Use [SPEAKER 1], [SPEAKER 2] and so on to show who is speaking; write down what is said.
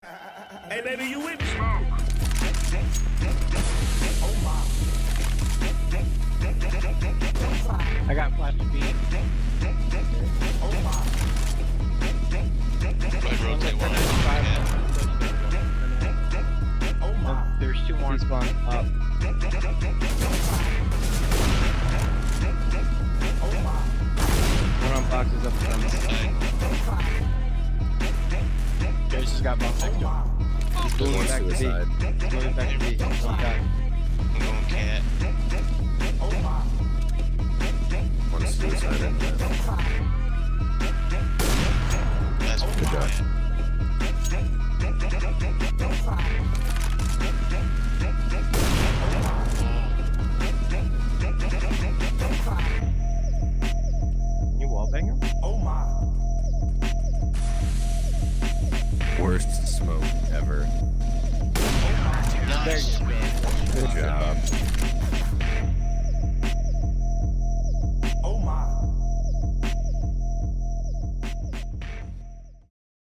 [SPEAKER 1] Hey, baby, you with me?
[SPEAKER 2] I got flash to beat.
[SPEAKER 3] Right, rotate one.
[SPEAKER 2] There's two more. Spawn up. One on boxes up front. Jace just got bumped next to him. He's moving back to B. He's moving back to B. Oh god.
[SPEAKER 3] I'm going cat.
[SPEAKER 4] One suicide in there.
[SPEAKER 3] That's
[SPEAKER 4] Good job.
[SPEAKER 2] You wallbang him?
[SPEAKER 4] Worst smoke ever.
[SPEAKER 2] There you go.
[SPEAKER 4] Good job.